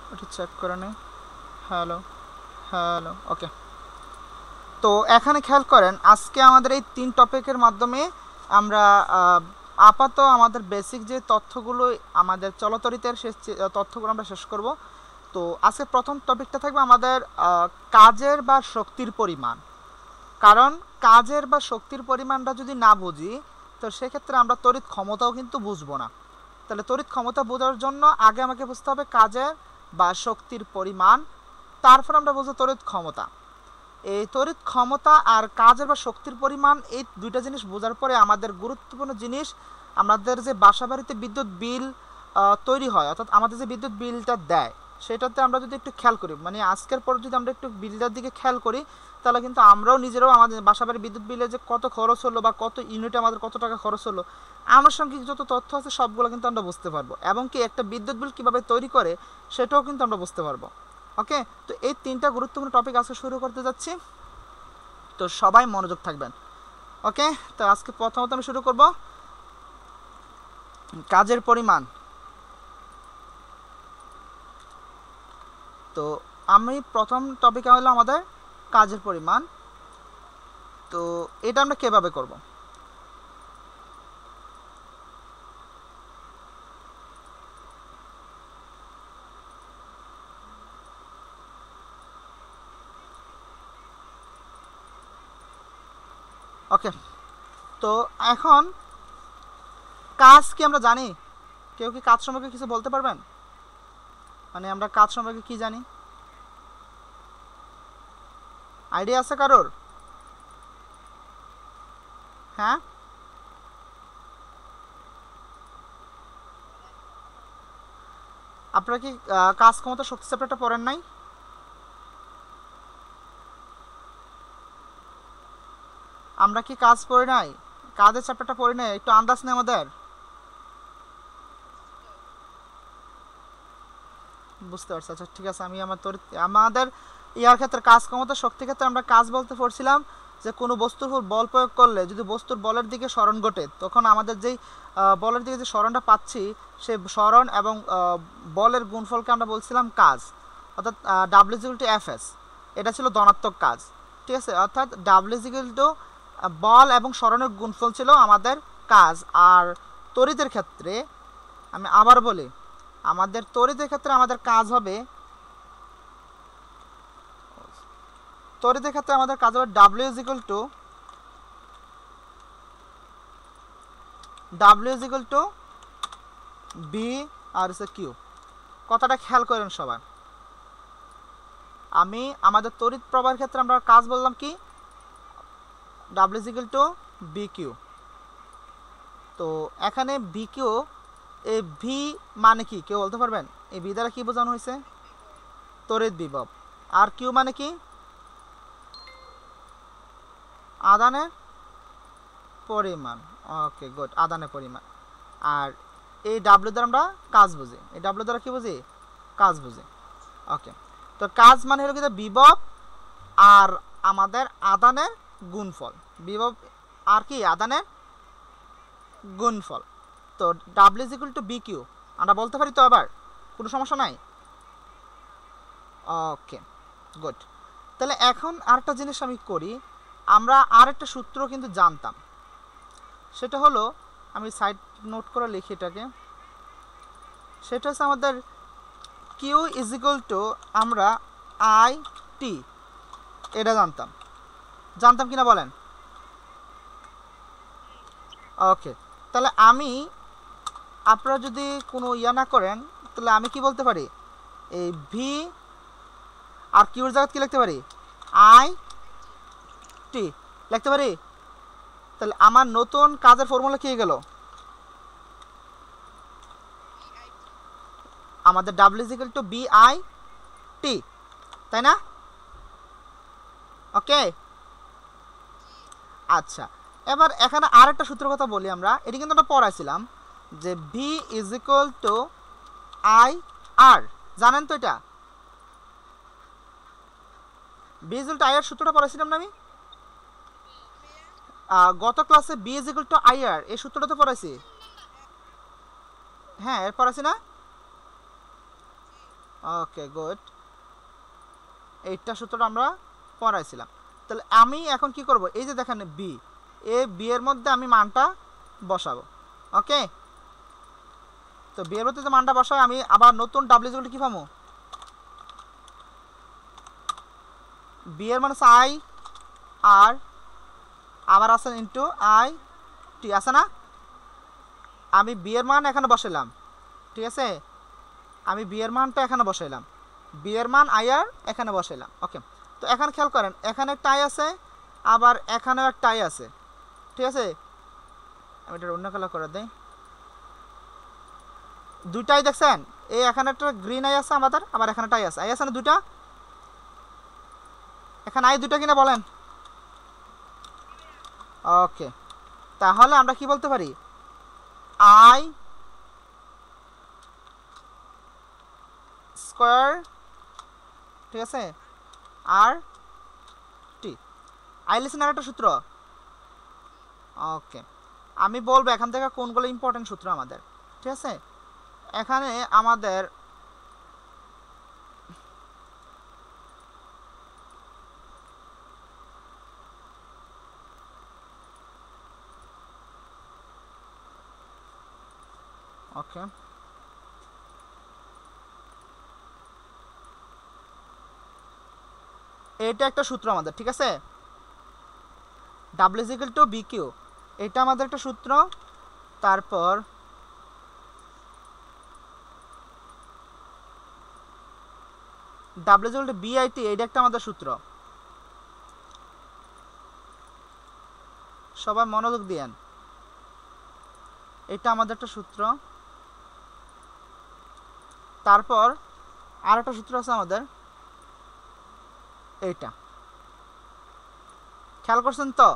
ওটা চেক করে নেই। Hello, hello, okay. তো এখানে খেয়াল করেন, আজকে আমাদের এই 3 টপিকের মাধ্যমে আমরা আপাতত আমাদের বেসিক যে তথ্যগুলো আমাদের চলতরিতের শেষ তথ্যগুলো আমরা শেষ করব। তো আজকে প্রথম টপিকটা থাকবে আমাদের কাজের বা শক্তির পরিমাণ। কারণ কাজের বা শক্তির পরিমাণটা যদি না বুঝি, তো সেক্ষেত্রে আমরা তড়িৎ ক্ষমতাও কিন্তু বুঝবো না। তাহলে তড়িৎ ক্ষমতা বোঝার জন্য আগে আমাকে বুঝতে হবে কাজের বা শক্তির পরিমাণ, তারপর আমরা বুঝবো তড়িৎ ক্ষমতা। এই তড়িৎ ক্ষমতা আর কাজের বা শক্তির পরিমাণ, এই দুইটা জিনিস বোঝার পরে আমাদের গুরুত্বপূর্ণ জিনিস, আমাদের যে বাসা বাড়িতে বিদ্যুৎ বিল তৈরি হয়, অর্থাৎ আমাদের যে বিদ্যুৎ বিলটা দেয়, সেটাতে আমরা যদি একটু খেয়াল করি, মানে আজকের পর যদি আমরা একটু বিলটার দিকে খেয়াল করি, তাহলে কিন্তু আমরাও নিজেরাও আমাদের বাসা বাড়ির বিদ্যুৎ বিলে যে কত খরচ হলো বা কত ইউনিটে আমাদের কত টাকা খরচ হলো, আনুষঙ্গিক যত তথ্য আছে সবগুলো কিন্তু আমরা বুঝতে পারবো, এবং কি একটা বিদ্যুৎ বিল কীভাবে তৈরি করে সেটাও কিন্তু আমরা বুঝতে পারবো। ওকে, তো এই 3টা গুরুত্বপূর্ণ টপিক আজকে শুরু করতে যাচ্ছি। তো সবাই মনোযোগ থাকবেন। ওকে, তো আজকে প্রথমত আমি শুরু করব কাজের পরিমাণ। তো আমি প্রথম টপিকে হলো আমাদের কাজের পরিমাণ। তো এটা আমরা কিভাবে করব? ওকে, তো এখন কাজ কি আমরা জানি? কেউ কি কাজ সম্পর্কে কিছু বলতে পারবেন? মানে আমরা কাজ সম্পর্কে কি জানি, আইডিয়া আছে কারোর? হ্যাঁ, আপনারা কি কাজ ক্ষমতা শক্তি চ্যাপ্টারটা পড়েন নাই? আমরা কি কাজ পড়ি নাই? কাজের চ্যাপ্টারটা পড়ি নাই? একটু আন্দাজ নেই আমাদের? বুঝতে পারছি, আচ্ছা ঠিক আছে। আমি আমাদের ইয়ার ক্ষেত্রে কাজ ক্ষমতা শক্তি ক্ষেত্রে আমরা কাজ বলতে পড়ছিলাম যে কোনো বস্তুর উপর বল প্রয়োগ করলে যদি বস্তুর বলের দিকে সরণ ঘটে, তখন আমাদের যেই বলের দিকে যে সরণটা পাচ্ছি, সেই সরণ এবং বলের গুণফলকে আমরা বলছিলাম কাজ, অর্থাৎ W=Fs। এটা ছিল ধনাত্মক কাজ, ঠিক আছে। অর্থাৎ W= বল এবং সরণের গুণফল ছিল আমাদের কাজ। আর তড়িতের ক্ষেত্রে আমি আবার বলি, আমাদের তড়িতের ক্ষেত্রে আমাদের কাজ হবে, তড়িতের ক্ষেত্রে আমাদের কাজ হবে W= বি আর কিউ। কথাটা খেয়াল করেন সবাই। আমি আমাদের তড়িৎ প্রবাহের ক্ষেত্রে আমরা কাজ বললাম কি, W=BQ। তো এখানে BQ, এই ভি মানে কি কেউ বলতে পারবেন? এই ভি দ্বারা কি বোঝানো হয়েছে? তড়িৎ বিভব। আর কিউ মানে কি? আদানের পরিমাণ। ওকে গুড, আদানের পরিমাণ। আর এই ডাব্লিউ দ্বারা আমরা কাজ বুঝি, এই ডাব্লিউ দ্বারা কি বুঝি? কাজ বুঝি। ওকে, তো কাজ মানে হলো কি বিভব আর আমাদের আদানের গুণফল। বিভব আর কি আদানের গুণফল। তো W=BQ আমরা বলতে পারি তো, আবার কোনো সমস্যা নাই? Okay good. তাহলে এখন আরেকটা জিনিস আমি করি, আমরা আরেকটা সূত্র কিন্তু জানতাম, সেটা হলো, আমি সাইড নোট করে লিখি এটাকে, সেটা হচ্ছে আমাদের Q= আমরা IT, এটা জানতাম কিনা বলেন? ওকে, তাহলে আমি, আপনারা যদি কোনো ইয়া না করেন, তাহলে আমি কি বলতে পারি, এই ভি আর কিউর জায়গায় কি লিখতে পারি? IT লিখতে পারি। তাহলে আমার নতুন কাজের ফর্মুলা কি গেল? আমাদের W=BIT, তাই না? ওকে, আচ্ছা। এবার এখানে আরেকটা সূত্রের কথা বলি আমরা, এটি কিন্তু আমরা পড়াইছিলাম যে V=IR, জানেন তো এটা? V=IR সূত্রটা পড়াইছিলাম না আমি গত ক্লাসে? V=IR এই সূত্রটা তো পড়াইছি। হ্যাঁ, এর পড়াইছি না? ওকে গুড, এইটা সূত্রটা আমরা পড়াইছিলাম। তাহলে আমি এখন কি করব, এই যে দেখেন বি, বি এর মধ্যে আমি মানটা বসাবো। ওকে, তো বি এর মধ্যে যে মানটা বসাই, আমি আবার নতুন ডাব্লিউ ইকুয়াল টু কি পাবো, বি এর মান আছে আই আর আবার আছে ইন্টু আই টি, আছে না? আমি বি এর মান এখানে বসাইলাম, ঠিক আছে, আমি বি এর মানটা এখানে বসাইলাম, বি এর মান আই আর এখানে বসাইলাম। ওকে, তো এখানে খেয়াল করেন, এখানে একটা আই আছে, আবার এখানেও একটা আই আছে, ঠিক আছে। আমি এটা অন্য কালার করে দিই, দুইটাই দেখছেন, এই এখানে একটা গ্রিন আই আছে আমাদের, আবার এখানে একটা আই আছে, আই আছে না দুইটা, এখানে আই দুইটা কিনা বলেন। ওকে, তাহলে আমরা কি বলতে পারি, আই স্কোয়ার, ঠিক আছে, আর টি, আই লিসেন আর একটা সূত্র। ওকে, আমি বলবো এখান থেকে কোনগুলো ইম্পর্টেন্ট সূত্র আমাদের, ঠিক আছে। এখানে আমাদের ওকে, এটা একটা সূত্র আমাদের, ঠিক আছে, W is equal to V Q, এটা আমাদের একটা সূত্র। তারপর W is equal to VIT, এটা একটা আমাদের সূত্র, সবাই মনোযোগ দিয়েন, এটা আমাদের একটা সূত্র। তারপর আর একটা সূত্র আছে আমাদের, এইটা খেয়াল করছেন তো?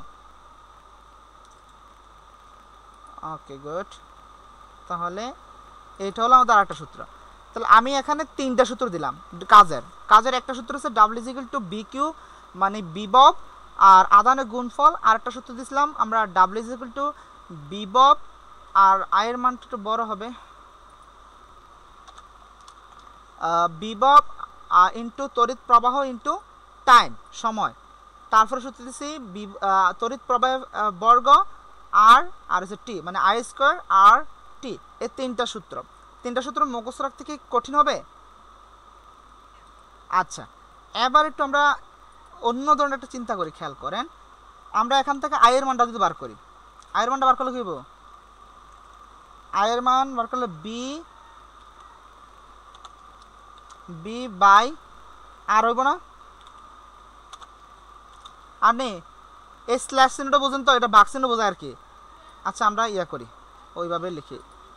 ওকে গুড, তাহলে এইটা হলো আমাদের আরেকটা সূত্র। তাহলে আমি এখানে তিনটা সূত্র দিলাম কাজের একটা সূত্র হচ্ছে W is equal to V Q, মানে বিভব আর আদানের গুণফল। আর একটা সূত্র দিয়েছিলাম আমরা ডাব্লিউ ইজ ইকুয়াল টু বিভব আর আয়ের মানটা একটু বড় হবে, বিভব ইন্টু তড়িৎ প্রবাহ ইন্টু টাইম, সময়। তারপরে সূত্র দিচ্ছি তড়িৎ প্রবাহ বর্গ আর হচ্ছে টি, মানে আই স্কোয়ার আর টি, এই তিনটা সূত্র মুখস্থ রাখতে কি কঠিন হবে? আচ্ছা, এবার একটু আমরা অন্য ধরনের একটা চিন্তা করি, খেয়াল করেন, আমরা এখান থেকে আয়ের মানটা যদি বার করি, আয়ের মানটা বার করলে কি হইব, আয়ের মান বার করলে বি বাই আর হইব না, আর নেই এই স্ল্যাশ চিহ্নটা বুঝেন তো, এটা ভাগ চিহ্ন বোঝায় আর কি। আচ্ছা, আমরা ইয়া করি, ওইভাবে লিখি,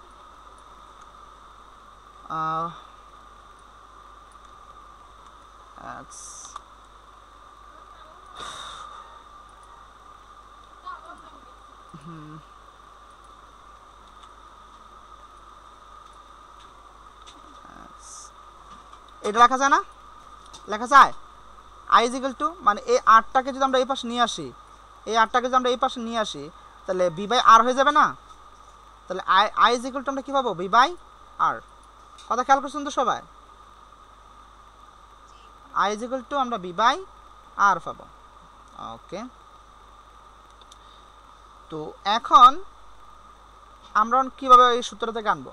এটা লেখা যায় না, লেখা যায় আই ইজ ইকুয়াল টু, মানে এই আটটাকে যদি আমরা এই পাশে নিয়ে আসি, তাহলে বি বাই আর হয়ে যাবে না? তাহলে আই ইজ ইকুয়াল টু আমরা কী পাবো, বি বাই আর। কথা খেয়াল করছেন তো সবাই? আই ইজ ইকুয়াল টু আমরা বি বাই আর পাবো। ওকে, তো এখন আমরা কীভাবে এই সূত্র থেকে আনবো,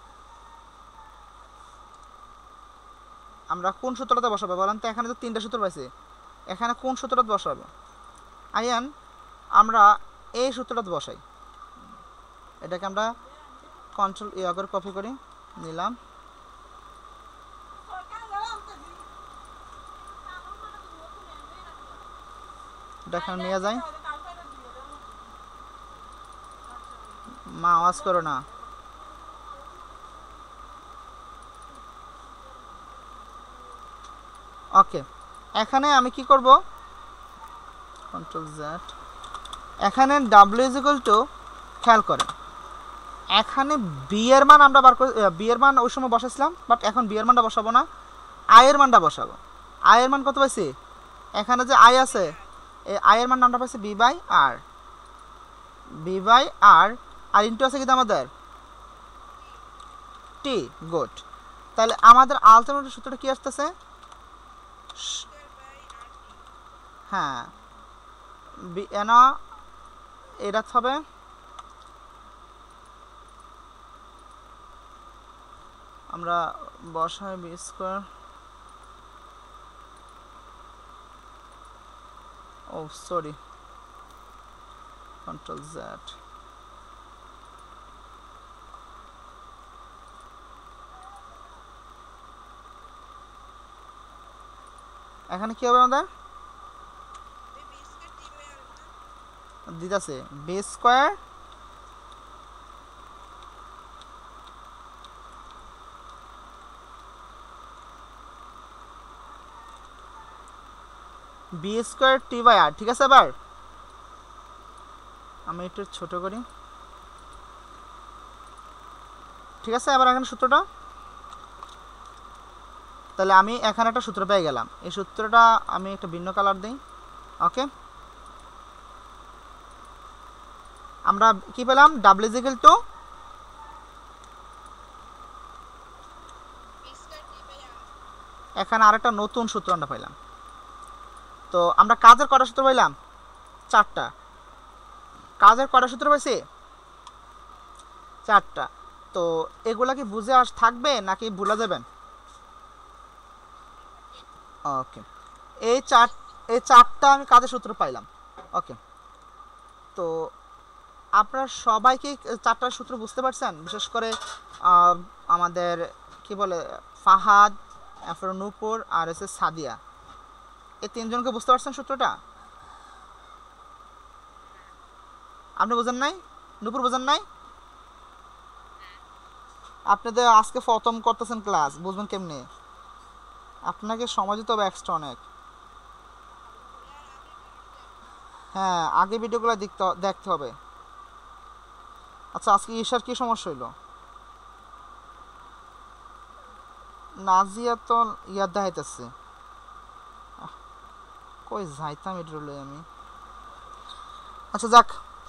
আমরা কোন সূত্রটাতে বসাবো বলেন তো? এখানে তো তিনটা সূত্র পাইছি, এখানে কোন সূত্রটাতে বসাবো? আইয়ান আমরা এই সূত্রটাতে বসাই, এটাকে আমরা কন্ট্রোল করে কপি করি নিলাম, এখানে নিয়ে যাই, মা আওয়াজ করো না। ওকে, এখানে আমি কি করব, কন্ট্রোল জেড, এখানে ডাব্লিউ ইজ ইকুয়াল টু, খেয়াল করেন এখানে বি এর মান আমরা বার করে, বি এর মান ওই সময় বসাইছিলাম, বাট এখন বি এর মানটা বসাবো না, আয়ের মানটা বসাবো। আয়ের মান কত পাইছি, এখানে যে আই আছে, এই আয়ের মান আমরা পাইছি V by R, R into আছে কিন্তু আমাদের টি, গুড। তাহলে আমাদের আলটিমেট সূত্রটা কি আসতেছে? হ্যাঁ, না এটা হবে আমরা বসাই বি স্কোয়ার, ও সরি, কন্ট্রোল জেড, এখানে কি হবে আমাদের দিতেছে V square V square T by R. ঠিক আছে, এবার আমি একটু ছোট করি। ঠিক আছে, এবার এখানে সূত্রটা, তাহলে আমি এখানে একটা সূত্র পেয়ে গেলাম। এই সূত্রটা আমি একটা ভিন্ন কালার দিই। ওকে, আমরা কি পেলাম? ডাব্লিউ ইজ ইকুয়াল টু এখানে আরেকটা নতুন সূত্র আমরা পাইলাম। তো আমরা কাজের কটা সূত্র পাইলাম? 4টা। কাজের কটা সূত্র পাইছি? 4টা। তো এগুলা কি বুঝে থাকবে নাকি ভুলে যাবেন? ওকে, এই 4টা আমি কাজের সূত্র পাইলাম। ওকে, তো আপনারা সবাই কি 4টার সূত্র বুঝতে পারছেন? বিশেষ করে আমাদের কি বলে ফাহাদ, এরপর নূপুর আর এসে সাদিয়া, এই 3জনকে বুঝতে পারছেন সূত্রটা? আপনি বোঝেন নাই? নূপুর বোঝেন নাই? আপনাদের আজকে প্রথম করতেছেন ক্লাস, বুঝবেন কেমনে? আপনাকে সময় দিতে হবে এক্সট্রা অনেক। হ্যাঁ, আগে ভিডিওগুলো দেখতে হবে। আচ্ছা, আজকে ঈশার কি সমস্যা হইলো? নাজিয়া তো ইয়াদ দেখাইতেছে, কই যাইতাম এটা লই আমি। আচ্ছা যাক,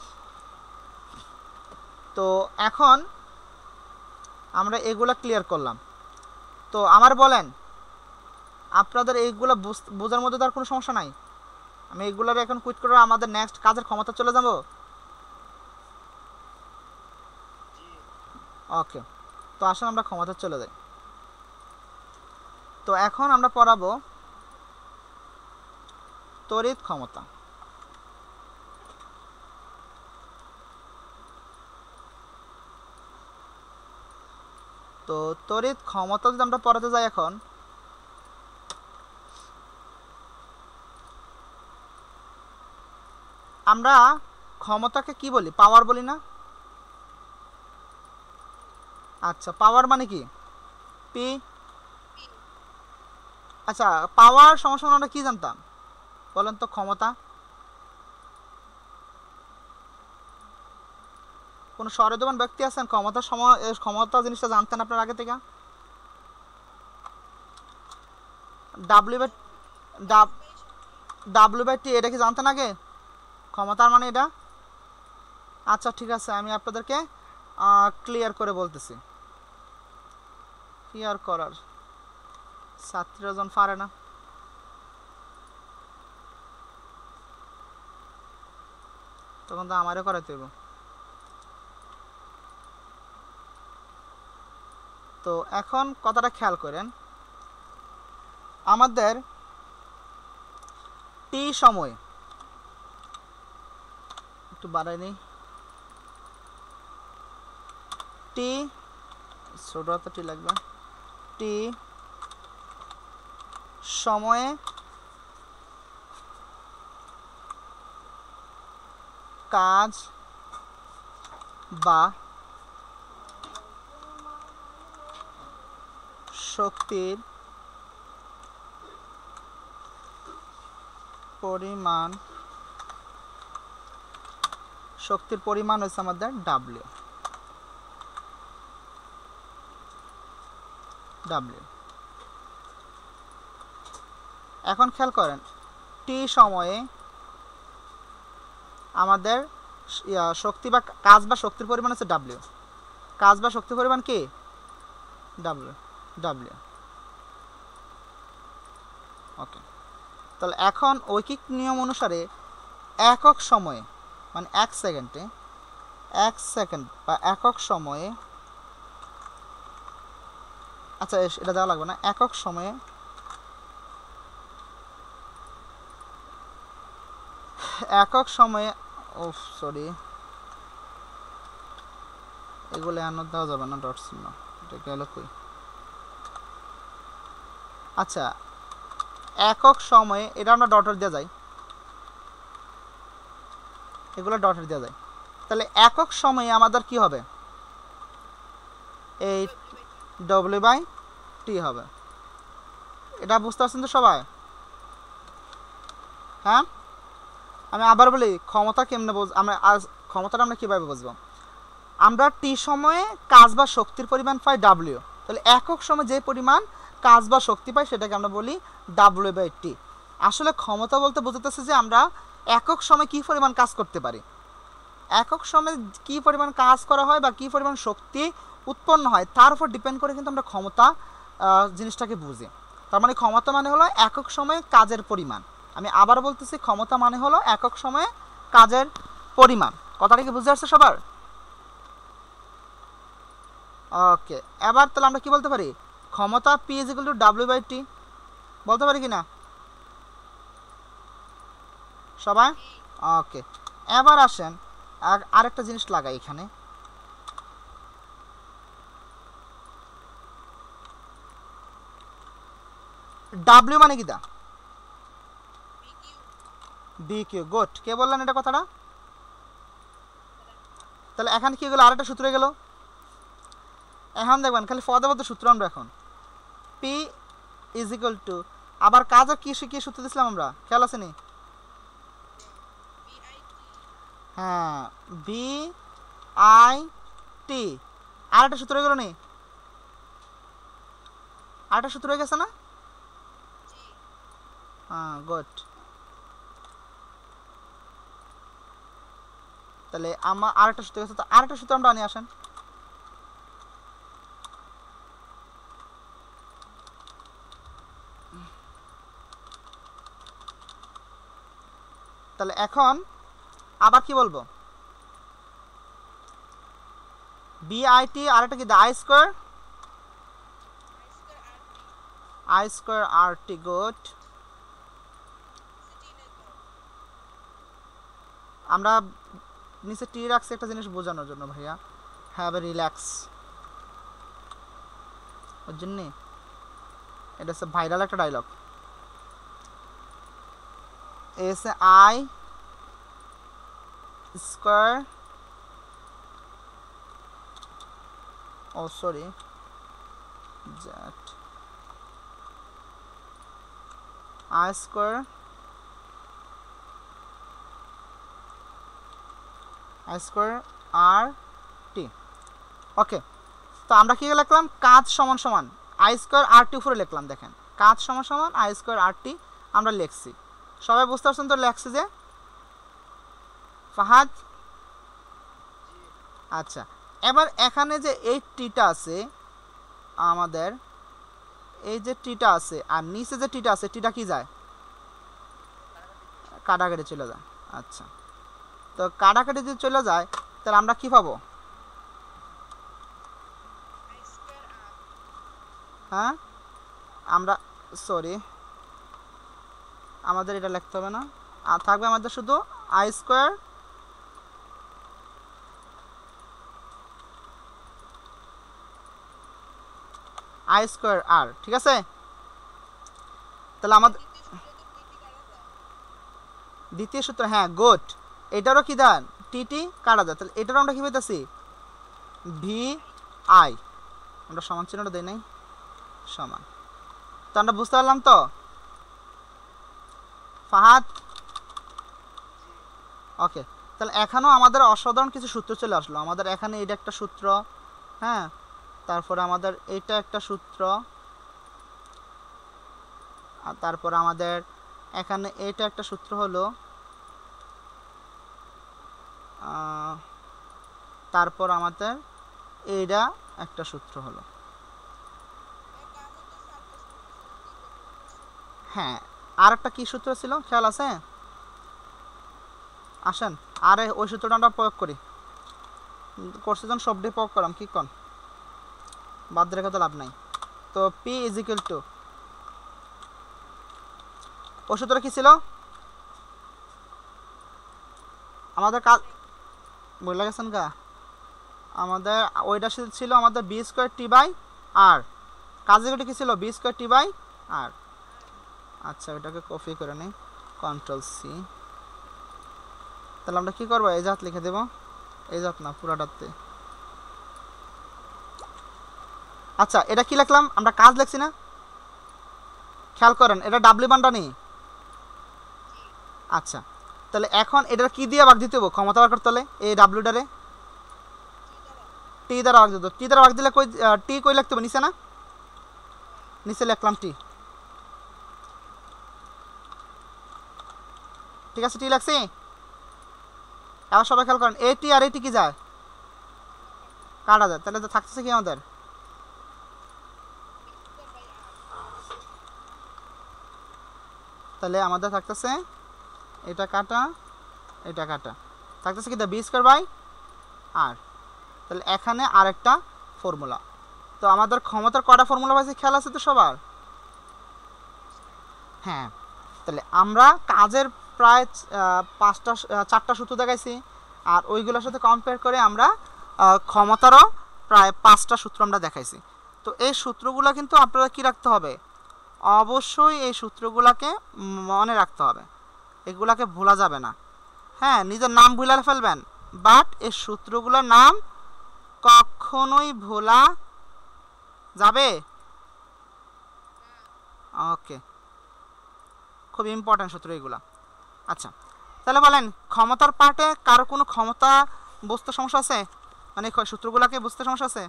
তো এখন আমরা এগুলা ক্লিয়ার করলাম। তো আমার বলেন, আপনাদের এইগুলা বোঝার মধ্যে তো আর কোনো সমস্যা নাই? আমি এইগুলার এখন কুইট করে আমাদের নেক্সট কাজের ক্ষমতা চলে যাব। ওকে, তো আসলে আমরা ক্ষমতা চলে যাই। তো এখন আমরা পড়াবো তড়িৎ ক্ষমতা। তো তড়িৎ ক্ষমতা যদি আমরা পড়াতে যাই, এখন আমরা ক্ষমতাকে কি বলি? পাওয়ার বলি না? আচ্ছা, পাওয়ার মানে কি? পি। আচ্ছা, পাওয়ার সমান আমরা কি জানতাম বলেন তো? ক্ষমতা। কোন সহৃদয়বান ব্যক্তি আছেন ক্ষমতা জিনিসটা জানতেন আপনার আগে থেকে? ডাব্লিউ বাই টি এটা কি জানতেন আগে? ক্ষমতার মানে এটা? আচ্ছা ঠিক আছে, আমি আপনাদেরকে ক্লিয়ার করে বলতেছি। ক্লিয়ার করার ছাত্রীরা জন পারে না, তখন তো আমারও করাইতে হইব। তো এখন কথাটা খেয়াল করেন, আমাদের টি সময়, একটু বাড়াই নেই, টি ছোট হাতে টি লাগবে, টি সময়ে কাজ বা শক্তির পরিমাণ হচ্ছে আমাদের ডাব্লিউ। এখন খেয়াল করেন, টি সময়ে আমাদের শক্তি বা কাজ বা শক্তির পরিমাণ হচ্ছে ডাব্লিউ। কাজ বা শক্তির পরিমাণ কি? ডাব্লিউ। ডাব্লিউ। ওকে, তাহলে এখন ঐকিক নিয়ম অনুসারে একক সময়ে মানে 1 সেকেন্ডে 1 সেকেন্ড বা একক সময়ে, আচ্ছা এটা দেওয়া লাগবে না, একক সময়ে ও সরি, এগুলো আনার দেওয়া যাবে না, ডট চিহ্ন এটা গেল কই। আচ্ছা একক সময়ে এটা আমরা ডটের দেওয়া যায়, এগুলো ডটের দেওয়া যায়। তাহলে একক সময়ে আমাদের কি হবে, এই W/T হবে। এটা বুঝতে পারছেন তো সবাই? হ্যাঁ, আমি আবার বলি ক্ষমতা কেমনে আমরা ক্ষমতাটা আমরা কীভাবে বুঝবো। আমরা টি সময়ে কাজ বা শক্তির পরিমাণ পাই ডাব্লিউ, তাহলে একক সময়ে যে পরিমাণ কাজ বা শক্তি পাই সেটাকে আমরা বলি W/T। আসলে ক্ষমতা বলতে বোঝাতেছে যে আমরা একক সময়ে কী পরিমাণ কাজ করতে পারি, একক সময়ে কী পরিমাণ কাজ করা হয় বা কী পরিমাণ শক্তি উৎপন্ন হয় তার উপর ডিপেন্ড করে কিন্তু আমরা ক্ষমতা জিনিসটাকে বুঝি। তার মানে ক্ষমতা মানে হলো একক সময়ে কাজের পরিমাণ। আমি আবার বলতেছি, ক্ষমতা মানে হলো একক সময়ে কাজের পরিমাণ। কথাটা কি বুঝতে পারছে সবার? ওকে, এবার তাহলে আমরা কি বলতে পারি, ক্ষমতা P = W/T বলতে পারি কি না সবাই? ওকে, এবার আসেন আরেকটা জিনিস লাগাই এখানে। ডাব্লিউ মানে কি দা? BQ। গুড, কে বললেন এটা কথাটা? তাহলে এখানে কি গেল, আরেকটা সূত্র গেল। এখন দেখবেন খালি পদে পদে সূত্র আমরা এখন P = আবার কাজের কি কি সূত্র দিছিলাম আমরা, খেয়াল আছে নি? হ্যাঁ, BIT। আরেকটা সূত্র গেল নি? আরেকটা সূত্র হয়ে গেছে না? হ্যাঁ, গুড। তাহলে আমার আরেকটা সূত্র গেছে, তো আরেকটা সূত্র আমরা নিয়ে আসেন। তাহলে এখন আবার কি বলবো, BIT আরেকটা কি, I² RT। গুড। আমরা নিচে টি রাখছি একটা জিনিস বোঝানোর জন্য ভাইয়া, হ্যাভ এ রিল্যাক্স, ওর জন্যে এটা হচ্ছে ভাইরাল একটা ডায়লগ। SI² ও sorry Z I² RT। Okay, তো আমরা কি লিখলাম, কাজ সমান সমান I² RT উপরে লিখলাম। দেখেন, কাজ সমান সমান I² RT আমরা লিখছি। সবাই বুঝতে পারছেন তো লেখছি যে? ফাহাদ? আচ্ছা, এবার এখানে যে এই টিটা আছে আমাদের, এই যে টিটা আছে আর নিচে যে টিটা আছে, টিটা কি যায়, কাটাকাটি চলে যায়। আচ্ছা, তো কাটাকাটি যদি চলে যায় তাহলে আমরা কি পাবো? হ্যাঁ, আমরা সরি আমাদের এটা লিখতে হবে না, আর থাকবে আমাদের শুধু I² R। ঠিক আছে, তাহলে আমাদের দ্বিতীয় সূত্র, হ্যাঁ গুড, এটারও কি দেন টিটি কাটা যায়, তাহলে এটারও আমরা কি পেতেছি VI, আমরা সমান চিহ্নটা দেই নাই, সমান। তো আমরা বুঝতে পারলাম তো ফাহাদ? ওকে, তাহলে এখানেও আমাদের অসাধারণ কিছু সূত্র চলে আসলো। আমাদের এখানে এটা একটা সূত্র, হ্যাঁ, তারপরে আমাদের এটা একটা সূত্র, আর তারপর আমাদের এখানে এটা একটা সূত্র হলো, তারপর আমাদের এইটা একটা সূত্র হলো। হ্যাঁ, আর একটা কী সূত্র ছিল খেয়াল আছে? আসেন আরে ওই সূত্রটা আমরা প্রয়োগ করি। কোর্সে যখন সবটাই প্রয়োগ করাম, কী কন, বাদ রেখে তো লাভ নাই। তো পি ইজ ইকুয়াল টু, ওই সূত্রটা কী ছিল আমাদের? কাজ বলে গেছেন গা আমাদের ওইটা ছিল আমাদের V square T by R, কাজের ওটা কী ছিল? V square T by R. আচ্ছা, ওইটাকে কপি করে নিই, কন্ট্রোল সি। তাহলে আমরা কী করবো, এই জাত লিখে দেবো, এই জাত না পুরাটাতে। আচ্ছা, এটা কি লিখলাম আমরা? কাজ লিখছি না? খেয়াল করেন, এটা ডাব্লিউ বানটা নেই। আচ্ছা, তাহলে এখন এটার কি দিয়ে ভাগ দিতে হবো ক্ষমতা বার করতে হলে? এই ডাব্লিউটারে টি দ্বারা ভাগ দিতে। টি দ্বারা ভাগ দিলে কই টি কই লিখতে হবে? নিচে না? নিচে লিখলাম টি। ঠিক আছে, টি লাগছে। এবার সবাই খেয়াল করেন, এটি আর এটি কি যায়? কাটা যায়। তাহলে তো থাকতেছে কি আমাদের? তাহলে আমাদের থাকতেছে এটা কাটা, এটা কাটা, থাকতেছে কি? V square by R. তাহলে এখানে আরেকটা ফর্মুলা। তো আমাদের ক্ষমতার কটা ফর্মুলা পাইছে খেয়াল আছে তো সবার? হ্যাঁ, তাহলে আমরা কাজের প্রায় 4টা সূত্র দেখাইছি, আর ওইগুলোর সাথে কম্পেয়ার করে আমরা ক্ষমতারও প্রায় 5টা সূত্র আমরা দেখাইছি। তো এই সূত্রগুলো কিন্তু আপনারা কি রাখতে হবে? অবশ্যই এই সূত্রগুলোকে মনে রাখতে হবে, এগুলাকে ভোলা যাবে না। হ্যাঁ, নিজের নাম ভুলে ফেলবেন, বাট এই সূত্রগুলোর নাম কখনোই ভোলা যাবে। ওকে, খুব ইম্পর্ট্যান্ট সূত্র এগুলা। আচ্ছা, তাহলে বলেন ক্ষমতার পার্টে কারো কোনো ক্ষমতা বুঝতে সমস্যা আছে? মানে সূত্রগুলোকে বুঝতে সমস্যা আছে?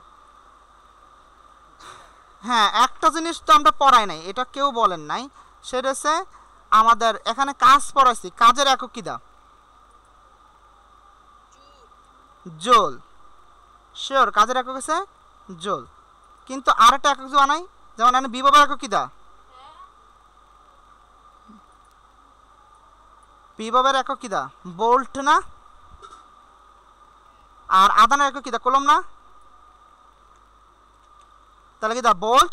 হ্যাঁ, একটা জিনিস তো আমরা পড়াই নাই, এটা কেউ বলেন নাই, সেটা হচ্ছে আমাদের এখানে কাজ পড়াইছি, কাজের একক কি দা? জোল। শিওর, কাজের একক আছে জোল, কিন্তু আরেকটা একক যে বানাই, যেমন আমি বিভবের একক কি দা? বিভবের একক কি দা? বোল্ট না? আর আদানের একক কি দা? কলম না? তাহলে কি দা বোল্ট,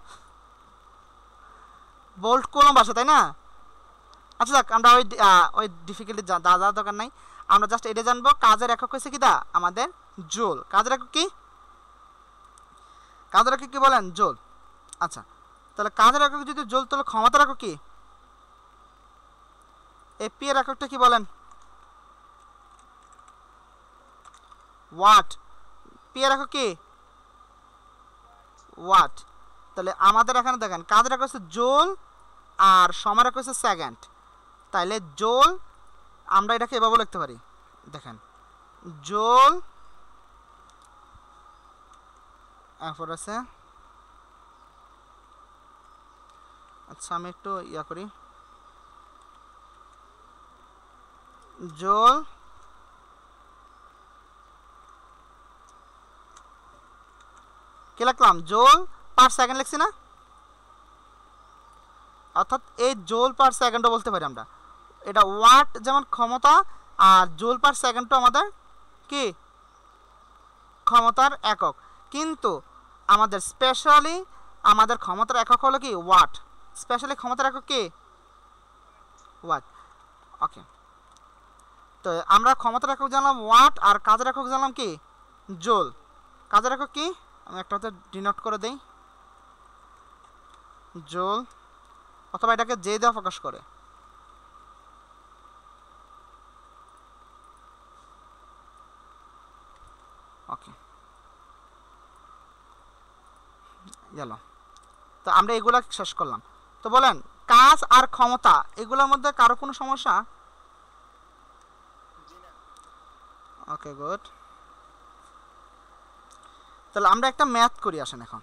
বোল্ট কলম বাসা, তাই না? আচ্ছা যাক, আমরা ওই ডিফিকাল্টি যাওয়ার দরকার নাই, আমরা জাস্ট এটা জানবো কাজের একক হয়েছে কি দা? আমাদের জোল। কাজের একক কি? কাজের একক কি বলেন? জোল। আচ্ছা, তাহলে কাজের একক যদি জোল, তাহলে ক্ষমতার একক কি? এপি এর এককটা কি বলেন? ওয়াট। পি এর একক কি? ওয়াট। তাহলে আমাদের এখানে দেখেন কাজের একক হচ্ছে জোল আর সময়ের একক হচ্ছে সেকেন্ড। তাইলে জোল আমরা এটাকে এভাবে লিখতে পারি, দেখেন জোল এরপর আছে, আচ্ছা আমি একটু ইয়া করি, জোল কি লিখলাম? জোল পার সেকেন্ড লিখছি না? অর্থাৎ এই জোল পার সেকেন্ডও বলতে পারি আমরা। এটা ওয়াট যেমন ক্ষমতা, আর জোল পার সেকেন্ডও আমাদের কি? ক্ষমতার একক। কিন্তু আমাদের স্পেশালি আমাদের ক্ষমতার একক হলো কি? ওয়াট। স্পেশালি ক্ষমতার একক কি? ওয়াট। ওকে, তো আমরা ক্ষমতার একক জানলাম ওয়াট, আর কাজের একক জানলাম কি? জোল। কাজের একক কি? আমি একটা হতে ডিনোট করে দেই, জোল, অথবা এটাকে জে দেওয়া প্রকাশ করে। ওকে, গেল। তো আমরা এগুলা শেষ করলাম। তো বলেন কাজ আর ক্ষমতা এগুলোর মধ্যে কারো কোনো সমস্যা? Okay, good. তাহলে আমরা একটা ম্যাথ করি, আসেন এখন।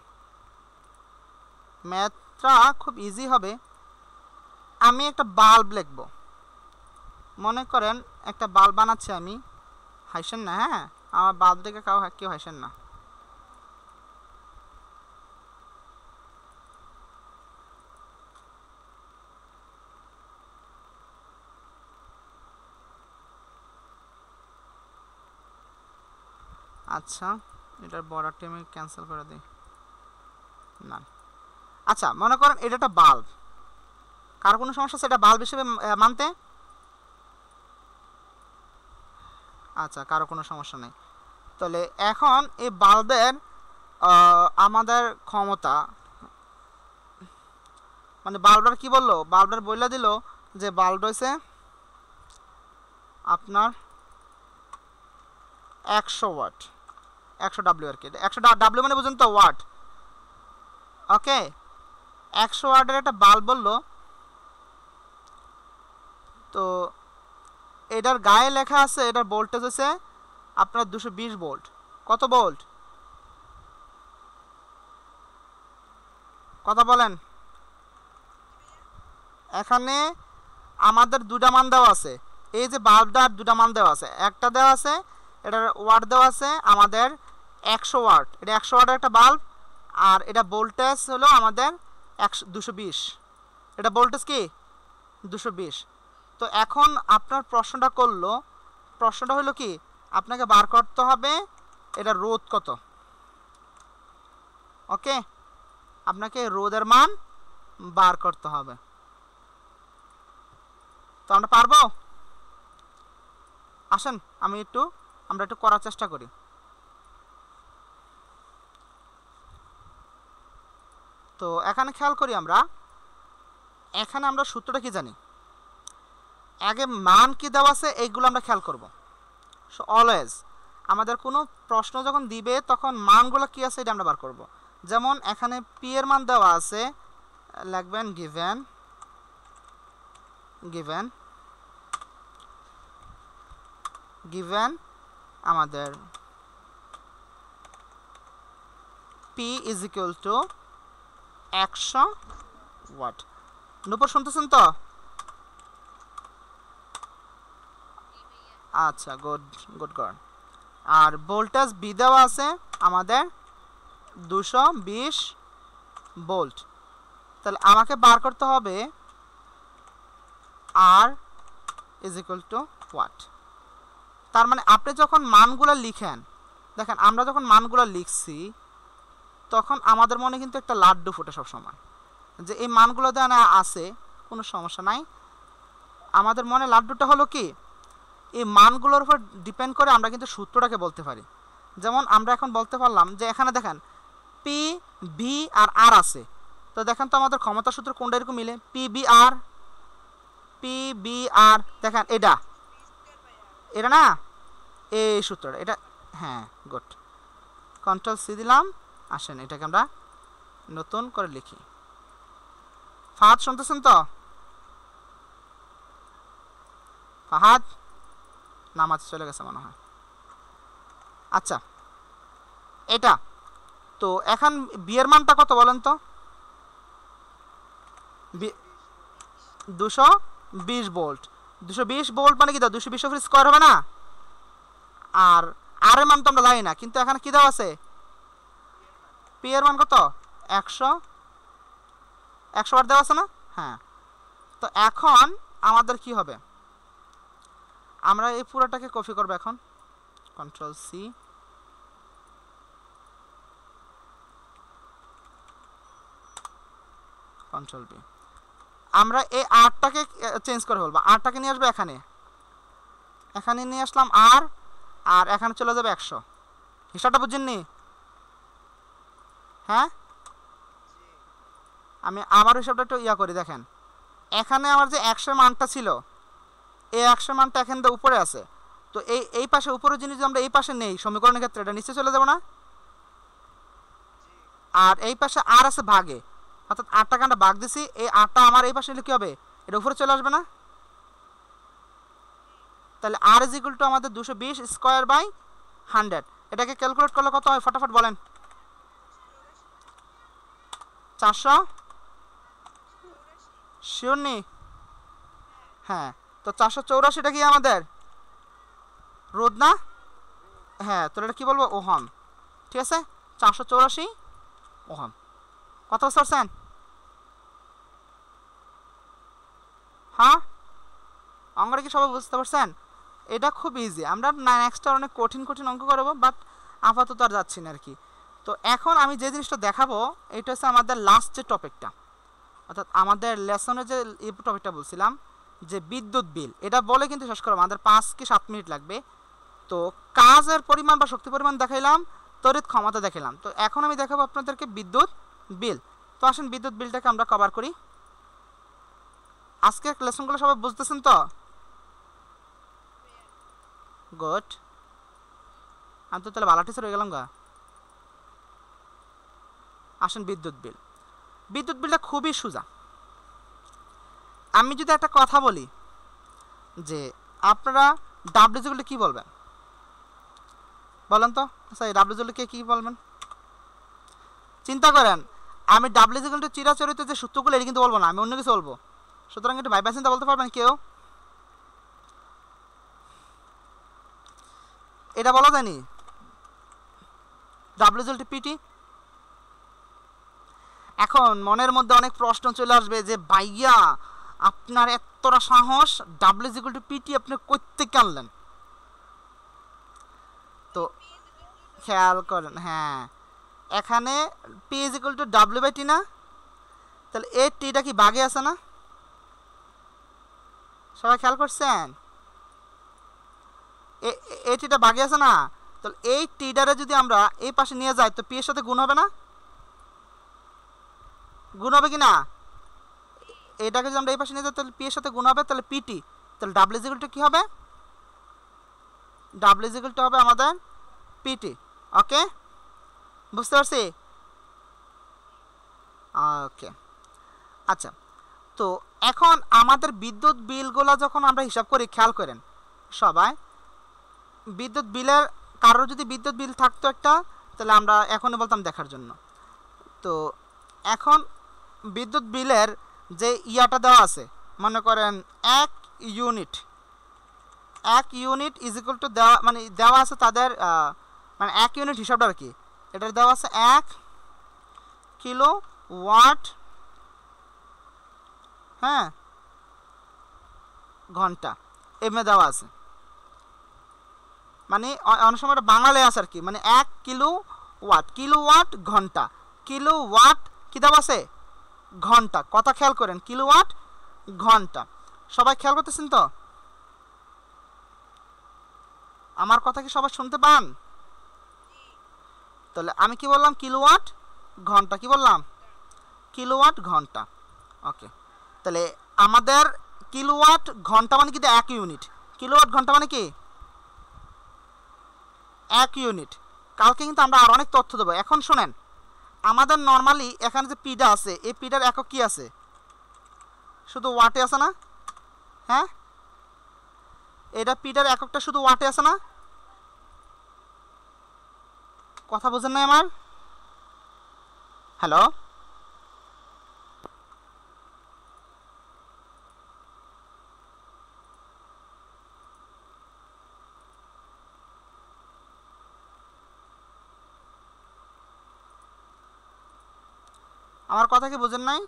ম্যাথটা খুব ইজি হবে। আমি একটা বাল্ব লিখব, মনে করেন একটা বাল্ব বানাচ্ছি আমি, হাসেন না, হ্যাঁ আমার বাল্ব দেখে কেউ হাসেন না। আচ্ছা, এটার বর্ডারটি আমি ক্যান্সেল করে দিই। না, আচ্ছা মনে করেন এটা একটা বাল্ব, কার কোনো সমস্যা আছে এটা বাল্ব হিসেবে মানতে? আচ্ছা, কারো কোনো সমস্যা নেই। তাহলে এখন এই বাল্বের আমাদের ক্ষমতা, মানে বাল্বটার কি বললো, বাল্বটার বইলা দিল যে বাল্ব রয়েছে আপনার 100 ওয়াট, 100 ডাব্লিউ আর কি, 100 ডাব্লিউ মানে বুঝুন তো ওয়াট। ওকে, 100 ওয়াটের একটা বাল্ব বললো। তো এটার গায়ে লেখা আছে এটার ভোল্টেজ হচ্ছে আপনার 220 ভোল্ট। কত ভোল্ট? কথা বলেন। এখানে আমাদের দুটা মান দেওয়া আছে, এই যে বাল্বটার দুটা মান দেওয়া আছে, একটা দেওয়া আছে এটার ওয়াট দেওয়া আছে আমাদের 100 ওয়াট, এটা 100 ওয়াটের একটা বাল্ব, আর এটা ভোল্টেজ হলো আমাদের 220, এটা ভোল্টেজ কি 220। তো এখন আপনার প্রশ্নটা করলো, প্রশ্নটা হলো কি আপনাকে বার করতে হবে এটা রোধ কত। ওকে, আপনাকে রোধের মান বার করতে হবে। তো আমরা পারবো? আসেন আমরা একটু করার চেষ্টা করি। তো এখানে খেয়াল করি এখানে আমরা সূত্রটা কি জানি, আগে মান কি দেওয়া আছে এইগুলো আমরা খেয়াল করব। সো অলওয়েজ আমাদের কোনো প্রশ্ন যখন দিবে তখন মানগুলো কি আছে এটা আমরা বার করব। যেমন এখানে পি এর মান দেওয়া আছে, লিখবেন গিভেন গিভেন গিভেন আমাদের P is equal to 100 watt. Nupur শুনতেছেন তো? আচ্ছা, গুড গুড গুড। আর ভোল্টেজ বি দেওয়া আছে আমাদের 220 ভোল্ট। তাহলে আমাকে বার করতে হবে R is equal to watt. তার মানে আপনি যখন মানগুলো লিখেন, দেখেন আমরা যখন মানগুলো লিখছি তখন আমাদের মনে কিন্তু একটা লাড্ডু ফুটে সবসময় যে এই মানগুলো দেওয়া আছে, কোনো সমস্যা নাই। আমাদের মনে লাড্ডুটা হলো কি এই মানগুলোর উপর ডিপেন্ড করে আমরা কিন্তু সূত্রটাকে বলতে পারি। যেমন আমরা এখন বলতে পারলাম যে এখানে দেখেন পি ভি আর আর আছে, তো দেখেন তো আমাদের ক্ষমতা সূত্র কোনটা এরকম মিলে, পি বি আর দেখেন এটা না এই সূত্রটা, এটা হ্যাঁ গুড। কন্ট্রোল সি দিলাম। আসেন এটাকে আমরা নতুন করে লিখি। ফাহাদ শুনতেছেন তো? ফাহাদ নামাজ চলে গেছে মনে হয়। আচ্ছা, এটা তো এখন বিয়ের মানটা কত বলেন তো? 220 ভোল্ট। 220 ভোল্ট মানে কি দাও 220 এর স্কয়ার হবে না? আর আর এর মান তো আমরা জানি না, কিন্তু এখানে কি দেওয়া আছে পি এর মান কত 100 ওয়াট দেওয়া আছে না? হ্যাঁ। তো এখন আমাদের কি হবে, আমরা এই পুরোটাকে কপি করব। এখন কন্ট্রোল সি, কন্ট্রোল বি, আমরা এই আরটাকে চেঞ্জ করে ফেলবো। আরটাকে নিয়ে আসবো এখানে নিয়ে আসলাম আর এখানে চলে যাবে 100। হিসাবটা বুঝছেননি? হ্যাঁ, আমি আমার হিসাবটা একটু করি। দেখেন এখানে আমার যে 100 মানটা ছিল, এই 100 মানটা এখান থেকে উপরে আছে, তো এই পাশে উপরের জিনিস যদি আমরা এই পাশে নেই সমীকরণের ক্ষেত্রে এটা নিচে চলে যাব না? আর এই পাশে আর আছে ভাগে, অর্থাৎ 8টাকে আমরা ভাগ দিছি, এই 8টা আমার এই পাশে নিলে কী হবে এটা উপরে চলে আসবে না? তাহলে আর ইজ ইকুয়াল টু আমাদের 220 স্কয়ার বাই 100। এটাকে ক্যালকুলেট করলে কত হয় ফটাফট বলেন? 400 শিওর নি? হ্যাঁ, তো 484টা কি আমাদের রোধ না? হ্যাঁ, তো এটা কী বলবো ওহম। ঠিক আছে, 484 ওহম। কত বুঝতে পারছেন? হ্যাঁ, অঙ্কটা কি সবাই বুঝতে পারছেন? এটা খুব ইজি। আমরা নেক্সট অনেক কঠিন অঙ্ক করবো, বাট আপাতত আর যাচ্ছি না আর কি। তো এখন আমি যে জিনিসটা দেখাবো এটা হচ্ছে আমাদের লাস্ট যে টপিকটা, অর্থাৎ আমাদের লেসনে যে এই টপিকটা বলছিলাম যে বিদ্যুৎ বিল, এটা বলে কিন্তু শেষ করবো, আমাদের 5 কি 7 মিনিট লাগবে। তো কাজের পরিমাণ বা শক্তি পরিমাণ দেখাইলাম, তড়িৎ ক্ষমতা দেখাইলাম। তো এখন আমি দেখাবো আপনাদেরকে বিদ্যুৎ বিল। তো আসেন বিদ্যুৎ বিলটাকে আমরা কভার করি। আজকে লেসনগুলো সবাই বুঝতেছেন তো? গুড। আমি তো তাহলে ভালো টিচার হয়ে গেলাম গা। আসেন বিদ্যুৎ বিল। বিদ্যুৎ বিলটা খুবই সোজা। আমি যদি একটা কথা বলি যে আপনারা ডাব্লিউজুগুলো কি বলবেন বলেন তো? আচ্ছা এই ডাব্লিউজুগুলোকে কি বলবেন চিন্তা করেন। আমি ডাব্লিউজুগুলো চিরাচরিত যে সূত্রগুলো এটা কিন্তু বলবো না, আমি অন্য কিছু বলবো। সুতরাং একটু ভাইবা চিন্তা বলতে পারবেন কেউ? এটা বলা যায়নি ডাব্লিউজুলটি পিটি। এখন মনের মধ্যে অনেক প্রশ্ন চলে আসবে যে ভাইয়া আপনার এতটা সাহস, ডাব্লিউজুলটি পিটি আপনি করতে আনলেন? তো খেয়াল করেন, হ্যাঁ এখানে P is equal to W by T না, তাহলে এই টিটা কি ভাগে আছে না? সবাই খেয়াল করছেন এই টিটা ভাগে আছে না? তাহলে এই টিটারে যদি আমরা এই পাশে নিয়ে যাই তো পি এর সাথে গুণ হবে না? গুণ হবে কি না? এটাকে যদি আমরা এই পাশে নিয়ে যাই তাহলে পি এর সাথে গুণ হবে, তাহলে পিটি। তাহলে ডাব্লিউ ইজ ইকুয়াল টু কি হবে? ডাব্লিউ ইজ ইকুয়াল টু হবে আমাদের পিটি। ওকে, বুঝতে পারছি? ওকে আচ্ছা, তো এখন আমাদের বিদ্যুৎ বিলগুলো যখন আমরা হিসাব করি, খেয়াল করেন সবাই, বিদ্যুৎ বিলের কারোর যদি বিদ্যুৎ বিল থাকতো একটা, তাহলে আমরা এখনই বলতাম দেখার জন্য। তো এখন বিদ্যুৎ বিলের যে ইয়াটা দেওয়া আছে, মনে করেন 1 ইউনিট ইজ ইকুয়াল টু দেওয়া, মানে দেওয়া আছে তাদের মানে 1 ইউনিট হিসাবটা আর কি, এটার দেওয়া আছে 1 কিলো ওয়াট, হ্যাঁ ঘন্টা এমনি দেওয়া আছে। মানে অনেক সময় বাংলালে আছে আর কি, মানে 1 কিলো ওয়াট ঘন্টা, কিলো ওয়াট কি দেওয়া আছে? ঘন্টা। কথা খেয়াল করেন, কিলোওয়াট ঘন্টা। সবাই খেয়াল করতেছেন তো? আমার কথা কি সবাই শুনতে পান? তাহলে আমি কি বললাম? কিলোওয়াট ঘন্টা। কি বললাম? কিলোওয়াট ঘন্টা। ওকে, তাহলে আমাদের কিলোওয়াট ঘন্টা মানে কি 1 ইউনিট, কিলোওয়াট ঘন্টা মানে কি 1 ইউনিট। কালকে কিন্তু আমরা আর অনেক তথ্য দেবো। এখন শোনেন, আমাদের নর্মালি এখানে যে পিডা আছে, এই পিডার একক কি আছে? শুধু ওয়াটে আছে না? হ্যাঁ, এটা পিডার এককটা শুধু ওয়াটে আছে না? কথা বুঝেন না আমার? হ্যালো, আমার কথা কি বুঝেন নাই?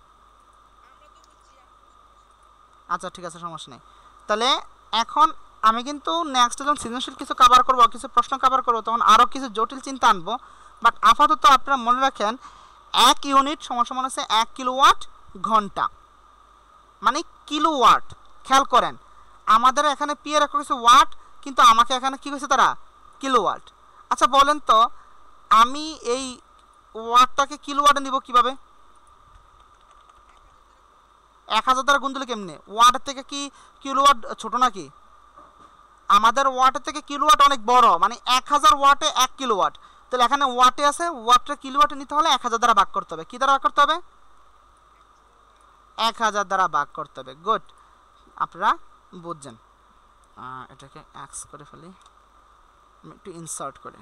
আচ্ছা ঠিক আছে, সমস্যা নেই। তাহলে এখন আমি কিন্তু নেক্সট যখন সৃজনশীল কিছু কভার করবো, কিছু প্রশ্ন কভার করবো, তখন আরও কিছু জটিল চিন্তা আনবো। বাট আপাতত আপনারা মনে রাখেন 1 ইউনিট সমান হচ্ছে 1 কিলোওয়াট ঘন্টা, মানে কিলোওয়াট। খেয়াল করেন আমাদের এখানে পি এর একক হচ্ছে ওয়াট, কিন্তু আমাকে এখানে কী হয়েছে তারা? কিলোওয়াট। আচ্ছা বলেন তো, আমি এই ওয়াটটাকে কিলোওয়াটে নিব কিভাবে? 1000 দ্বারা গুণ দিলে কেমনে? ওয়াটের থেকে কি কিলোওয়াট ছোট নাকি? আমাদের ওয়াটের থেকে কিলোওয়াট অনেক বড়, মানে 1000 ওয়াটে 1 কিলোওয়াট। তাহলে এখানে ওয়াটে আছে, ওয়াটটা কিলোওয়াটে নিতে হলে 1000 দ্বারা ভাগ করতে হবে। কি দ্বারা ভাগ করতে হবে? 1000 দ্বারা ভাগ করতে হবে। গুড, আপনারা বুঝছেন। এটাকে এক্স করে ফেলি, আমি একটু ইনসার্ট করে।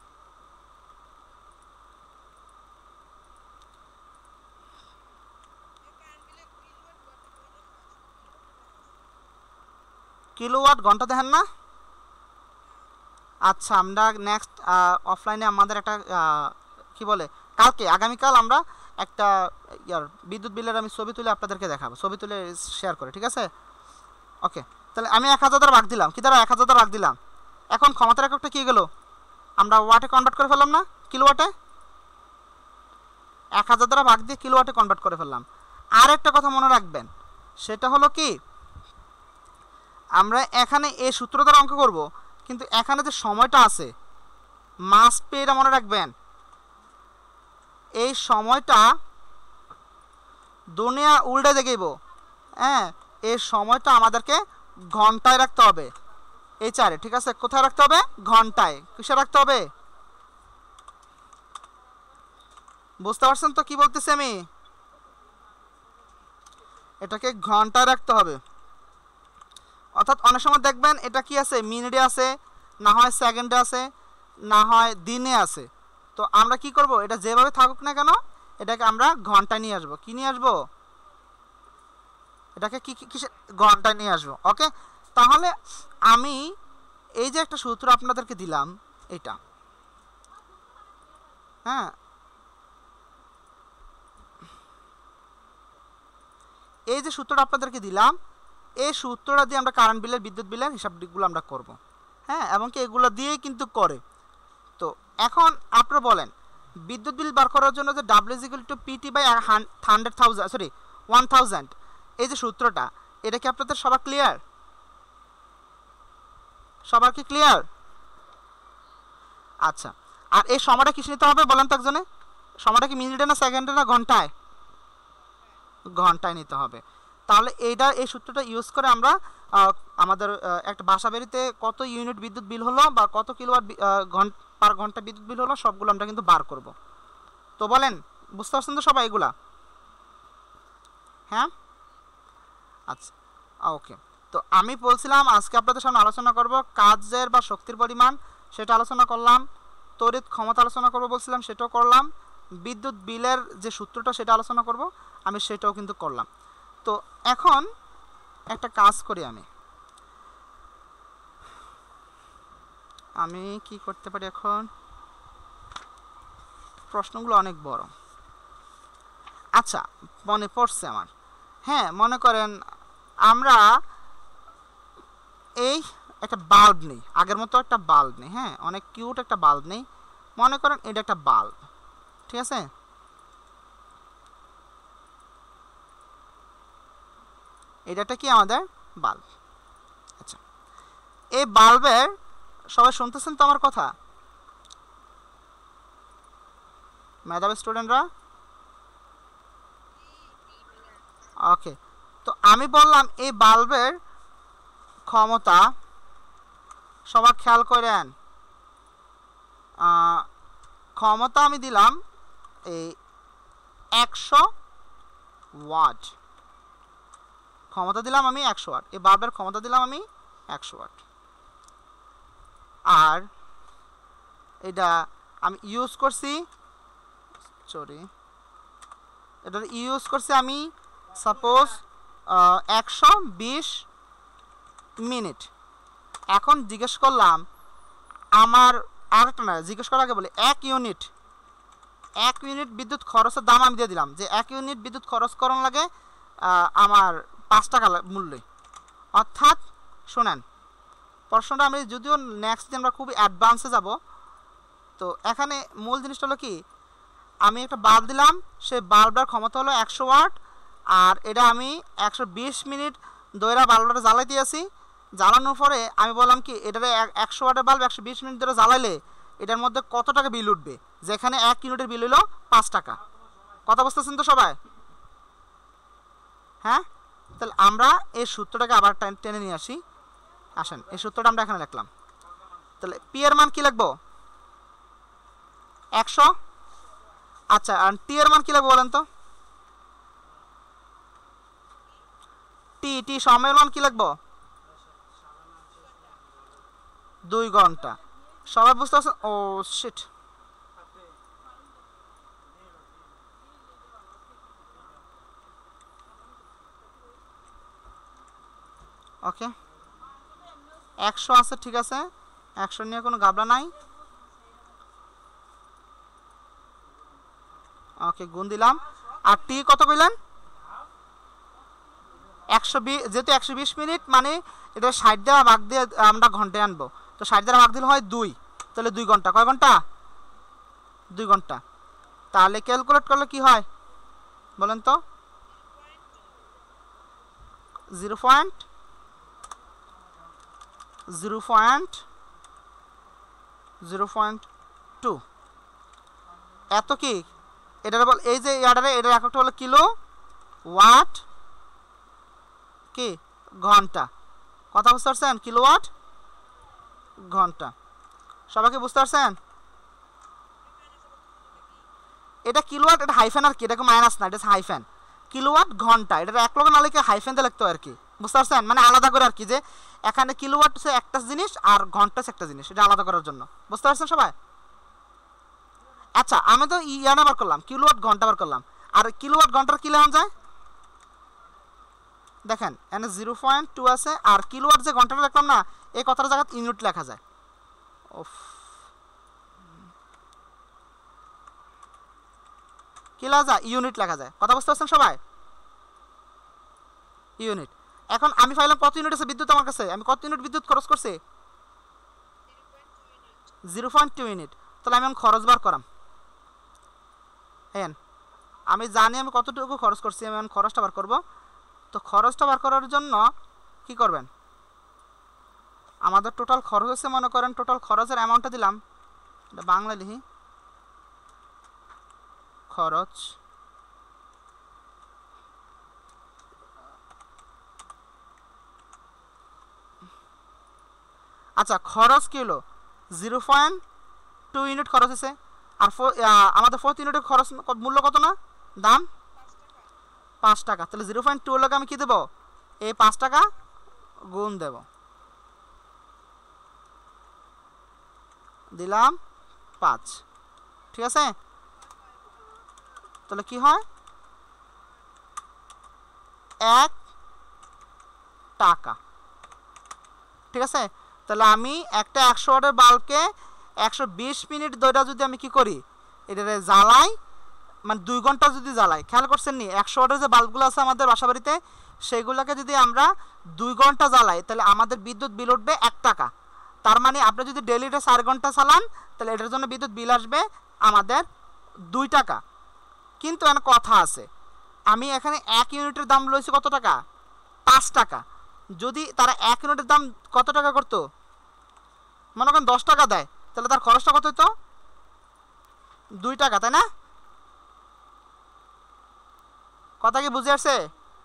কিলোওয়াট ঘন্টা দেখেন না? আচ্ছা, আমরা নেক্সট অফলাইনে আমাদের একটা কি বলে, কালকে আগামীকাল আমরা একটা বিদ্যুৎ বিলের আমি ছবি তুলে আপনাদেরকে দেখাবো, ছবি তুলে শেয়ার করে, ঠিক আছে? ওকে, তাহলে আমি 1000 দ্বারা ভাগ দিলাম। কি দ্বারা? 1000 দ্বারা ভাগ দিলাম। এখন ক্ষমতার এককটা কী গেল? আমরা ওয়াটে কনভার্ট করে ফেললাম না, কিলোওয়াটে, 1000 দ্বারা ভাগ দিয়ে কিলোওয়াটে কনভার্ট করে ফেললাম। আর একটা কথা মনে রাখবেন, সেটা হলো কি, আমরা এখানে এই সূত্র দ্বারা অঙ্ক করব, কিন্তু এখানে যে সময়টা আছে মাস্ট পে, এটা মনে রাখবেন, এই সময়টা দুনিয়া উল্টে দেখাইব। হ্যাঁ, এই সময়টা আমাদেরকে ঘন্টায় রাখতে হবে, এই চারে, ঠিক আছে? কোথায় রাখতে হবে? ঘন্টায়। কিসে রাখতে হবে? বুঝতে পারছেন তো কি বলতেছি আমি? এটাকে ঘন্টায় রাখতে হবে। অর্থাৎ অনেক সময় দেখবেন এটা কি আছে, মিনিটে আছে, না হয় সেকেন্ডে আছে, না হয় দিনে আছে। তো আমরা কি করব, এটা যেভাবে থাকুক না কেন এটাকে আমরা ঘন্টায় নিয়ে আসবো। কি নিয়ে আসবো? এটাকে কি কিসে ঘন্টায় নিয়ে আসবো। ওকে, তাহলে আমি এই যে একটা সূত্র আপনাদেরকে দিলাম, এটা, হ্যাঁ, এই যে সূত্রটা আপনাদেরকে দিলাম, এই সূত্রটা দিয়ে আমরা কারেন্ট বিলের, বিদ্যুৎ বিলের হিসাবগুলো আমরা করব। হ্যাঁ, এবং কি এগুলো দিয়েই কিন্তু করে। তো এখন আপনারা বলেন, বিদ্যুৎ বিল বার করার জন্য যে W = PT/100,000, সরি 1000, এই যে সূত্রটা, এটা কি আপনাদের সবার ক্লিয়ার? সবার কি ক্লিয়ার? আচ্ছা, আর এই সময়টা কিসে নিতে হবে বলেন তো একজনে? সময়টা কি মিনিটে না সেকেন্ডে না ঘন্টায়? ঘন্টায় নিতে হবে। তাহলে এই সূত্রটা ইউজ করে আমরা আমাদের একটা বাসা বাড়িতে কত ইউনিট বিদ্যুৎ বিল হলো বা কত কিলোওয়াট পার ঘন্টা বিদ্যুৎ বিল হলো সবগুলো আমরা কিন্তু বার করব। তো বলেন, বুঝতে পারছেন তো সবাই এগুলা? হ্যাঁ, আচ্ছা, ওকে। তো আমি বলছিলাম আজকে আপনাদের সামনে আলোচনা করব কাজের বা শক্তির পরিমাণ, সেটা আলোচনা করলাম। তড়িৎ ক্ষমতা আলোচনা করব বলছিলাম, সেটাও করলাম। বিদ্যুৎ বিলের যে সূত্রটা সেটা আলোচনা করব, আমি সেটাও কিন্তু করলাম। তো এখন একটা কাজ করি, আমি কি করতে পারি এখন, প্রশ্নগুলো অনেক বড়। আচ্ছা, মনে পড়ছে আমার, হ্যাঁ, মনে করেন আমরা এই একটা বাল্ব নেই, আগের মতো একটা বাল্ব নেই, হ্যাঁ, অনেক কিউট একটা বাল্ব নেই। মনে করেন এটা একটা বাল্ব, ঠিক আছে? এটা কি আমাদের বাল্ব। আচ্ছা, এই বাল্বের, সবাই শুনতেছেন তো আমার কথা? মেধাবী স্টুডেন্টরা? ওকে, তো আমি বললাম এই বাল্বের ক্ষমতা, সবার খেয়াল করেন, ক্ষমতা আমি দিলাম এই 100 ওয়াট, ক্ষমতা দিলাম আমি 100 ওয়াট, এই বাল্বের ক্ষমতা দিলাম আমি 100 ওয়াট। আর এটা আমি ইউজ করছি, সরি, এটা ইউজ করছি আমি সাপোজ 120 মিনিট। এখন জিজ্ঞেস করলাম আমার, আরেকটা না, জিজ্ঞেস করার আগে বলি 1 ইউনিট বিদ্যুৎ খরচের দাম আমি দিয়ে দিলাম, যে 1 ইউনিট বিদ্যুৎ খরচ করার লাগে আমার 5 টাকা মূল্যে। অর্থাৎ শোনেন, প্রশ্নটা আমি যদিও নেক্সট দিন আমরা খুবই অ্যাডভান্সে যাব। তো এখানে মূল জিনিসটা হলো কি, আমি একটা বাল্ব দিলাম, সেই বাল্বটার ক্ষমতা হলো 100 ওয়াট, আর এটা আমি 120 মিনিট ধরে বাল্বটা জ্বালাই দিয়েছি। জ্বালানোর পরে আমি বললাম কি, এটারে 100 ওয়াটের বাল্ব 120 মিনিট ধরে জ্বালাইলে এটার মধ্যে কত টাকা বিল উঠবে, যেখানে 1 ইউনিটের বিল হলো 5 টাকা। কথা বুঝতেছেন তো সবাই? হ্যাঁ, তাহলে আমরা এই সূত্রটাকে আবার টেনে নিয়ে আসি। আসেন, এই সূত্রটা আমরা এখানে লিখলাম। তাহলে পি এর মান কি লিখবো? 100। আচ্ছা, আর টি এর মান কি লিখবো বলেন তো? টি সময়ের মান কি লিখবো? 2 ঘন্টা। সবাই বুঝতে পারছেন? ও শিট, ওকে, 100 আছে, ঠিক আছে, 100 নিয়ে কোনো গাবলা নাই। ওকে, গুণ দিলাম। আর টি কত কইলেন? 120, যেহেতু 120 মিনিট মানে এটা 60 দ্বারা ভাগ দিয়ে আমরা ঘন্টায় আনবো, তো 60 দ্বারা ভাগ দিলে হয় 2, তাহলে 2 ঘন্টা, কয় ঘন্টা? 2 ঘন্টা। তাহলে ক্যালকুলেট করলে কি হয় বলেন তো? 0.2 এত কি এটার বল, এই যে ইয়ার্ডারে এটার এককটা হলো কিলো ওয়াট কি ঘন্টা। কথা বুঝতে পারছেন? কিলোওয়াট ঘন্টা। সবাইকে বুঝতে পারছেন? এটা কিলোওয়াট, এটা হাইফেন আর কি, এটা মাইনাস না, এটা হাইফেন। কিলোওয়াট ঘন্টা, এটা এক লগে না লিখে হাইফেন দিয়ে লিখতে হয় আর কি, বুঝতে পারছেন? মানে আলাদা করে আর কি, যে এখানে কিলোওয়াট হচ্ছে একটা জিনিস আর ঘন্টা হচ্ছে একটা জিনিস, এটা আলাদা করার জন্য। বুঝতে পারছেন সবাই? আচ্ছা, আমি তো ইয়ানা বার করলাম, কিলোওয়াট ঘন্টা বার করলাম, আর কিলোওয়াট ঘন্টার কি লেখা যায় দেখেন, এখানে 0.2 আছে, আর কিলোওয়াট যে ঘন্টাটা লিখলাম না, এই কথার জায়গায় ইউনিট লেখা যায়। ওফ, কি লেখা যায়? ইউনিট লেখা যায়। কথা বুঝতে পারছেন সবাই? ইউনিট। এখন আমি পাইলাম কত ইউনিট আছে বিদ্যুৎ আমার কাছে, আমি কত ইউনিট বিদ্যুৎ খরচ করছি? 0.2 ইউনিট। তাহলে আমি এখন খরচ বার করাম। হ্যাঁ, আমি জানি আমি কতটুকু খরচ করছি, আমি এখন খরচটা বার করব। তো খরচটা বার করার জন্য কি করবেন, আমাদের টোটাল খরচ হচ্ছে, মনে করেন টোটাল খরচের অ্যামাউন্টটা দিলাম, এটা বাংলা লিখি, খরচ আচ্ছা খরচ কি হলো? 0.2 ইউনিট খরচ হয়েছে। আর আমাদের 4 ইউনিটের খরচ মূল্য কত না, দাম 5 টাকা। তাহলে 0.2 লোকে আমি কি দেবো? এই 5 টাকা গুণ দেব, দিলাম 5। ঠিক আছে? তাহলে কি হয়? 1 টাকা। ঠিক আছে? তাহলে আমি একটা 100 ওয়াটের বাল্বকে 120 মিনিট ধরে যদি আমি কি করি, এটারে জ্বালাই, মানে 2 ঘন্টা যদি জ্বালাই, খেয়াল করছেন নি 100 ওয়াটের যে বাল্বগুলো আছে আমাদের বাসা বাড়িতে, সেইগুলোকে যদি আমরা 2 ঘন্টা জ্বালাই, তাহলে আমাদের বিদ্যুৎ বিল উঠবে 1 টাকা। তার মানে আপনি যদি ডেলিটা 4 ঘন্টা চালান, তাহলে এটার জন্য বিদ্যুৎ বিল আসবে আমাদের 2 টাকা। কিন্তু এখানে কথা আছে, আমি এখানে 1 ইউনিটের দাম লইছি কত টাকা? 5 টাকা। যদি তারা 1 ইউনিটের দাম কত টাকা করতো, মনে করেন 10 টাকা দেয়, তাহলে তার খরচটা কত হতো? 2 টাকা, তাই না? কথা কি বুঝে আসছে?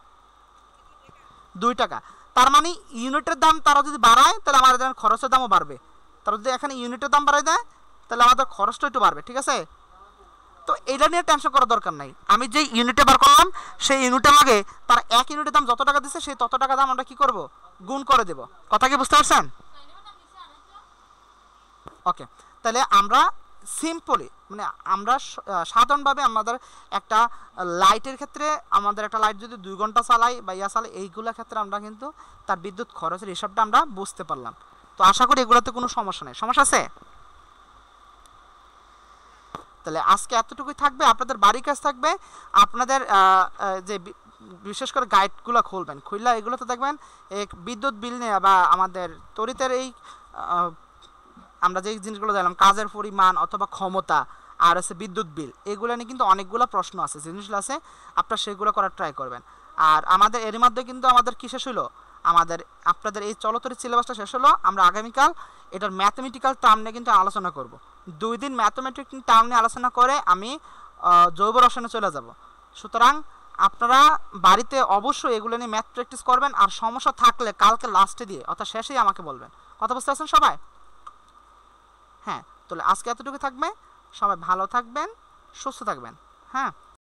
2 টাকা। তার মানে ইউনিটের দাম তারা যদি বাড়ায়, তাহলে আমাদের খরচের দামও বাড়বে। তারা যদি এখানে ইউনিটের দাম বাড়ায় দেয়, তাহলে আমাদের খরচটা একটু বাড়বে। ঠিক আছে? তো এটা নিয়ে টেনশন করার দরকার নাই। আমি যে ইউনিটে বার করলাম, সেই ইউনিটের লাগে তার 1 ইউনিটের দাম যত টাকা দিচ্ছে, সেই তত টাকা দাম আমরা কি করব? গুণ করে দেব। কথা কি বুঝতে পারছেন? ওকে, তাহলে আমরা সিম্পলি, মানে আমরা সাধারণভাবে আমাদের একটা লাইটের ক্ষেত্রে, আমাদের একটা লাইট যদি 2 ঘন্টা চালাই বা ইয়া চালাই, এইগুলোর ক্ষেত্রে আমরা কিন্তু তার বিদ্যুৎ খরচের হিসাবটা আমরা বুঝতে পারলাম। তো আশা করি এগুলোতে কোনো সমস্যা নেই। সমস্যা আছে? তাহলে আজকে এতটুকুই থাকবে। আপনাদের বাড়ির কাজ থাকবে, আপনাদের যে বিশেষ করে গাইডগুলো খুলবেন, খুললে এগুলোতে দেখবেন এই বিদ্যুৎ বিল নিয়ে বা আমাদের তড়িতের এই আমরা যে জিনিসগুলো দেখলাম, কাজের পরিমাণ অথবা ক্ষমতা, আর আছে বিদ্যুৎ বিল, এগুলো নিয়ে কিন্তু অনেকগুলো প্রশ্ন আছে, জিনিসগুলো আছে, আপনারা সেগুলো করার ট্রাই করবেন। আর আমাদের এর মধ্যে কিন্তু আমাদের কী শেষ হলো, আমাদের আপনাদের এই চলতরির সিলেবাসটা শেষ হলো। আমরা আগামীকাল এটার ম্যাথমেটিক্যাল টার্ম নিয়ে কিন্তু আলোচনা করব। 2 দিন ম্যাথমেটিক টার্ম নিয়ে আলোচনা করে আমি জৈব রসায়নে চলে যাব। সুতরাং আপনারা বাড়িতে অবশ্যই এগুলো নিয়ে ম্যাথ প্র্যাকটিস করবেন, আর সমস্যা থাকলে কালকে লাস্টে দিয়ে অর্থাৎ শেষেই আমাকে বলবেন। কথা বুঝতে পারছেন সবাই? হ্যাঁ, তাহলে আজকে এতটুকু থাকবে। সবাই ভালো থাকবেন, সুস্থ থাকবেন। হ্যাঁ।